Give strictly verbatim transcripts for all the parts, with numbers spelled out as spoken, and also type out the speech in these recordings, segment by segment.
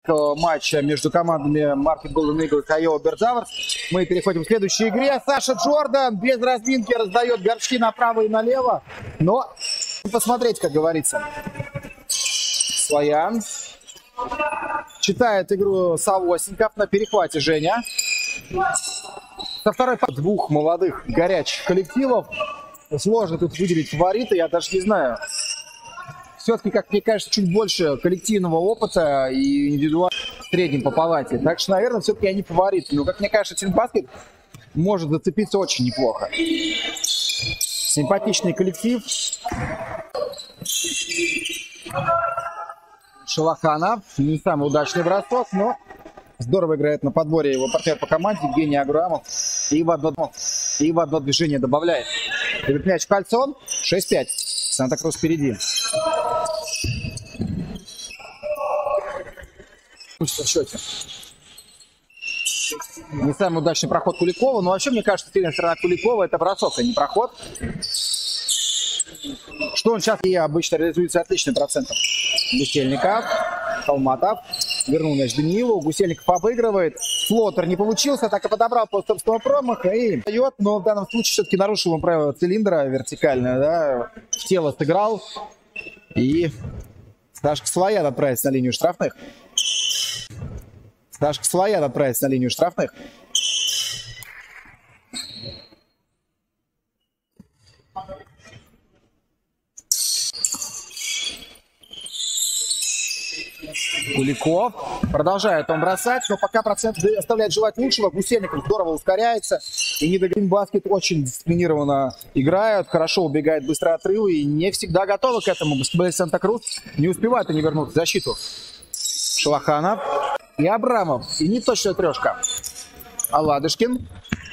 матча между командами Market Golden Eagle и Iowa Birdhours. Мы переходим к следующей игре. Саша Джордан без разминки раздает горшки направо и налево. Но посмотреть, как говорится. Своян читает игру Савосенков на перехвате Женя. Со второй двух молодых горячих коллективов. Сложно тут выделить фаворита, я даже не знаю. Все-таки, как мне кажется, чуть больше коллективного опыта и индивидуально в среднем по палате. Так что, наверное, все-таки они фавориты. Но, как мне кажется, Тинбаскет может зацепиться очень неплохо. Симпатичный коллектив. Шалаханов. Не самый удачный бросок, но здорово играет на подборе его партнер по команде Евгений Аграмов. И в одно, и в одно движение добавляет. Любит мяч кольцом. шесть пять. Санта-Крус впереди. В счете. Не самый удачный проход Куликова, но вообще, мне кажется, сильная сторона Куликова — это бросок, а не проход. Что он сейчас и обычно реализуется отличным процентом. Гусельников, Холматов, вернул мяч Даниилу, Гусельников обыгрывает. Флотер не получился, так и подобрал после собственного промаха и дает, но в данном случае все-таки нарушил он правило цилиндра вертикальное, да, в тело сыграл. И Сашка Своян отправится на линию штрафных. Сашка Своян отправится на линию штрафных. Куликов. Продолжает он бросать, но пока процент оставляет желать лучшего. Гусельников здорово ускоряется. И не договорим, баскет очень дисциплинированно играют. Хорошо убегает быстро отрывы. И не всегда готовы к этому. Баскетболист Санта-Крус не успевает они вернуться в защиту. Шалаханов и Абрамов. И не точная трешка. Аладышкин.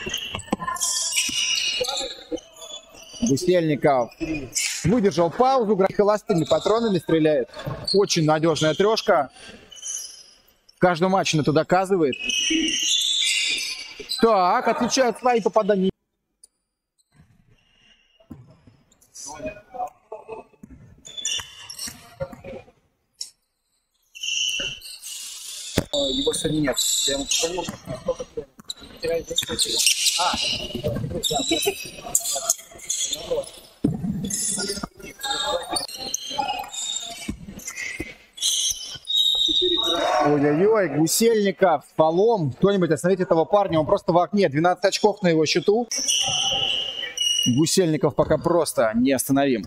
Гусельников выдержал паузу, холостыми патронами стреляет. Очень надежная трешка. В каждом матче это доказывает. Так, отвечают свои попадания. Его сегодня нет. Я ему помогу. А, ой-ой-ой, Гусельников, фолом. Кто-нибудь остановите этого парня, он просто в окне. двенадцать очков на его счету. Гусельников пока просто неостановим.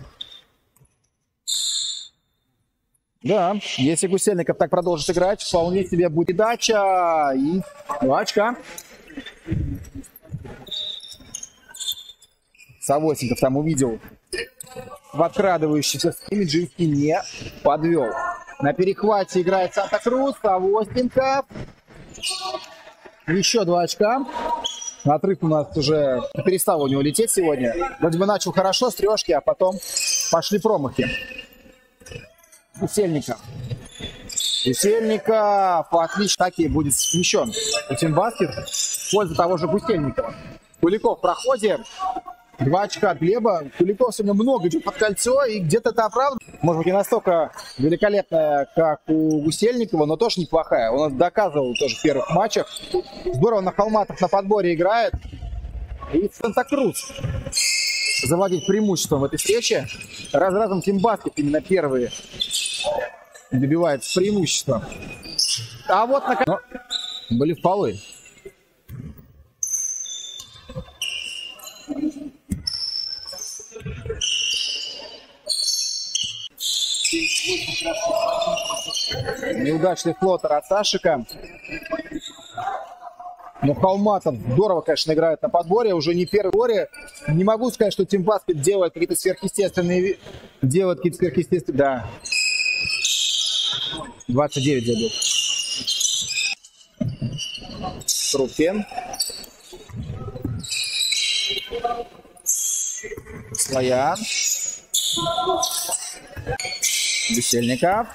Да, если Гусельников так продолжит играть, вполне себе будет передача. И два очка. Савосенков там увидел подкрадывающийся Имиджинский, не подвел. На перехвате играет Санта-Крус. Савосенков. Еще два очка. Отрыв у нас уже перестал у него лететь сегодня. Вроде бы начал хорошо с трешки, а потом пошли промахи. Гусельников. Гусельников. Отлично. Таки будет смещен у Тинбаскет в пользу того же Гусельникова. Куликов в проходе. Два очка от Глеба. Куликов сегодня много идет под кольцо, и где-то это оправдано. Может быть, не настолько великолепная, как у Гусельникова, но тоже неплохая. Он доказывал тоже в первых матчах. Здорово на Холматов на подборе играет. И Санта-Крус завладеть преимуществом в этой встрече. Раз за разом Тинбаскет именно первые добивается преимущества. А вот на... были фолы. Неудачный флотер от Сашика. Но Холматов здорово, конечно, играет на подборе. Уже не первый горе. Не могу сказать, что Тинбаскет делает какие-то сверхъестественные... Делает какие-то сверхъестественные... Да. двадцать девять забил. Трупен. Своян. Гусельников.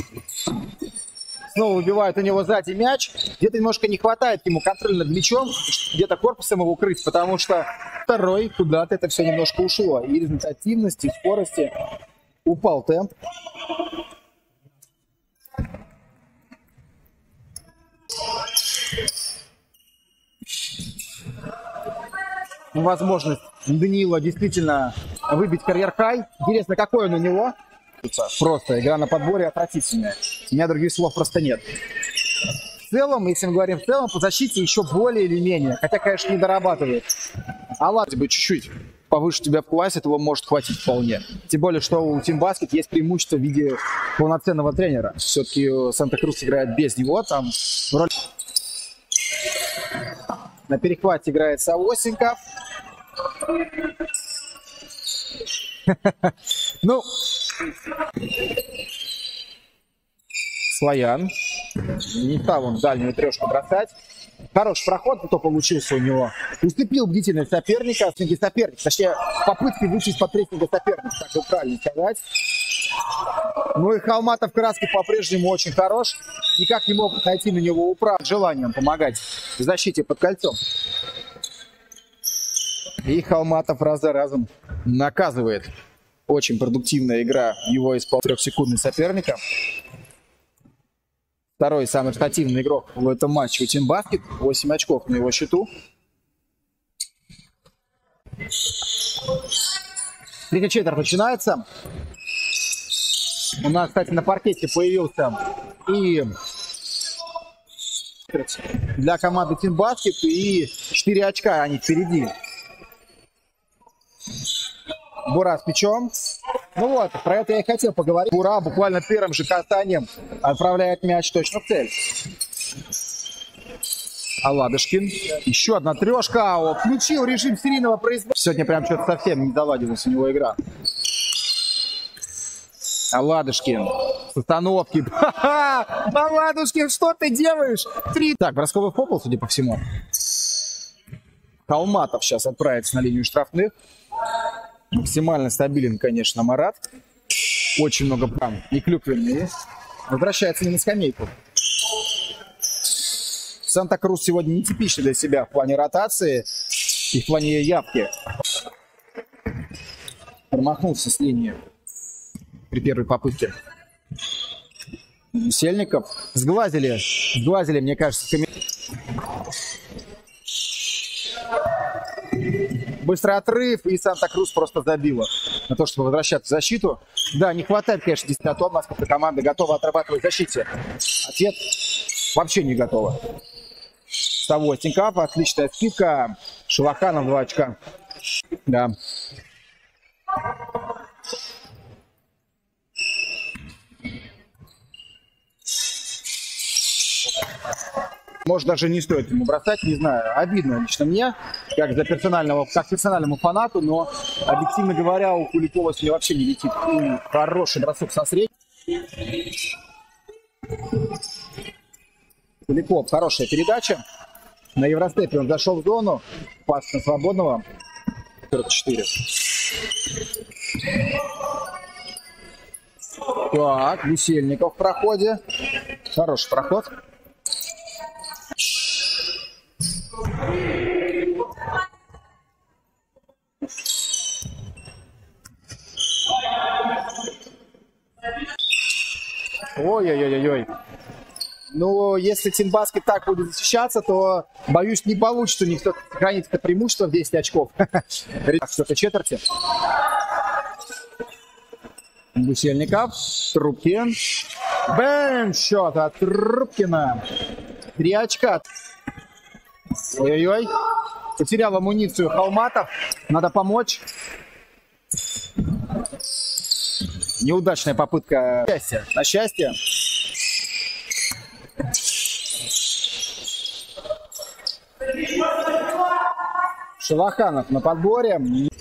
Снова выбивает у него сзади мяч. Где-то немножко не хватает ему контроля над мячом. Где-то корпусом его укрыть, потому что второй куда-то это все немножко ушло. И результативности, и скорости. Упал темп. возможность Даниила действительно выбить карьер-хай. Интересно, какой он у него? Просто игра на подборе отвратительная. У меня других слов просто нет. В целом, если мы говорим в целом, по защите еще более или менее. Хотя, конечно, не дорабатывает. А ладно, бы чуть-чуть повыше тебя в классе, этого может хватить вполне. Тем более, что у Team Basket есть преимущество в виде полноценного тренера. Все-таки Санта-Крус играет без него. Там в роли... На перехвате играет Савосенко. Ну, Слоян. Не стал он дальнюю трешку бросать. Хороший проход, кто получился у него. Уступил бдительность соперника. Соперник, точнее, попытки выйти из-под прессинга соперника, так бы правильно сказать. Ну и Холматов в краске по-прежнему очень хорош. Никак не могут найти на него управу с желанием помогать в защите под кольцом. И Холматов раз за разом наказывает. Очень продуктивная игра его из трехсекундной соперника. Второй самый результативный игрок в этом матче у Team Basket. восемь очков на его счету. Третья четверть начинается. У нас, кстати, на паркете появился и для команды Team Basket, и четыре очка они впереди. Бура с мячом. Ну вот, про это я и хотел поговорить. Бура буквально первым же касанием отправляет мяч точно в цель. Аладушкин. Еще одна трешка. О, включил режим серийного производства. Сегодня прям что-то совсем не заладилась у него игра. Аладушкин. С остановки. Аладушкин, что ты делаешь? Три. Так, бросковый фопл, судя по всему. Холматов сейчас отправится на линию штрафных. Максимально стабилен, конечно, Марат. Очень много прям и клюквенные. Возвращается не на скамейку. Санта-Крус сегодня нетипичный для себя в плане ротации и в плане явки. Промахнулся с линии при первой попытке. Сельников. Сглазили. Сглазили, мне кажется, скамейку. Быстрый отрыв, и Санта-Крус просто забила на то, чтобы возвращаться в защиту. Да, не хватает, конечно, действительно того, насколько команда готова отрабатывать в защите. Ответ вообще не готова. Того Тинькаф, отличная скидка. Шелоханов два очка. Да. Может, даже не стоит ему бросать, не знаю. Обидно лично мне, как за персонального, как персональному фанату, но, объективно говоря, у Куликова сегодня вообще не летит. И хороший бросок со средней. Куликов, хорошая передача. На Евростепе он зашел в зону. Пас на свободного. сорок четыре. Так, Весельников в проходе. Хороший проход. Ой-ой-ой-ой. Ну, если Team Basket так будет защищаться, то, боюсь, не получится у них сохранить это преимущество в десять очков. Что-то четверти. Гусельников. Трубкин. Бэм! Счет от Трубкина. Три очка. Ой-ой-ой. Потерял амуницию Холматов. Надо помочь. Неудачная попытка. Счастье. На счастье. Шелоханов на подборе.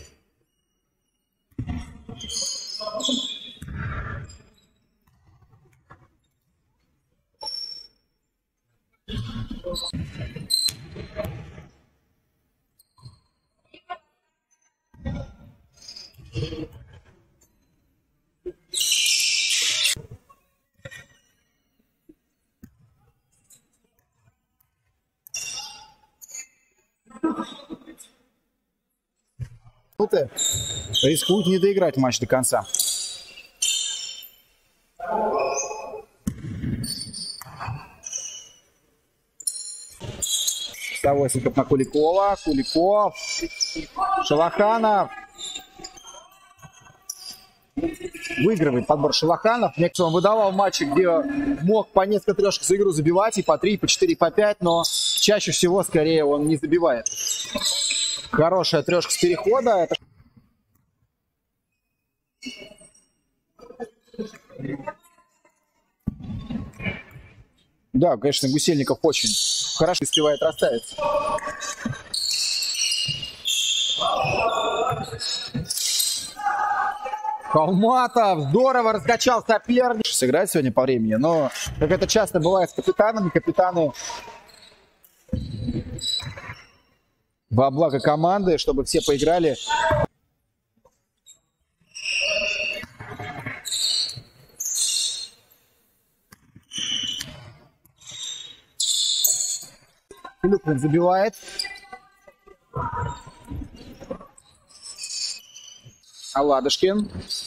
Рискуют не доиграть матч до конца. шестьдесят восемь на Куликова. Куликов. Шелоханов. Выигрывает подбор Шелоханов. Некоторым он выдавал матчи, где мог по несколько трешек за игру забивать, и по три, и по четыре, и по пять, но чаще всего, скорее, он не забивает. Хорошая трешка с перехода. Это... Да, конечно, Гусельников очень хорошо успевает расставиться. Холматов здорово раскачал соперника. Сыграть сегодня по времени, но как это часто бывает с капитанами, капитаны во благо команды, чтобы все поиграли. Люквин забивает. Аладушкин.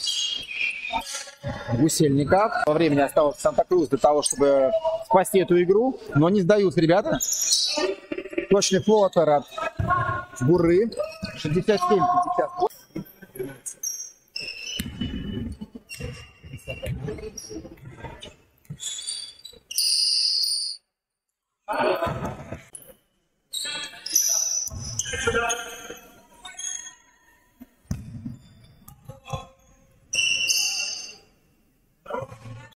Гусельников. Во времени осталось Санта-Крус для того, чтобы спасти эту игру. Но не сдаются ребята. Точный флотер от Буры. шестьдесят семь пятьдесят восемь.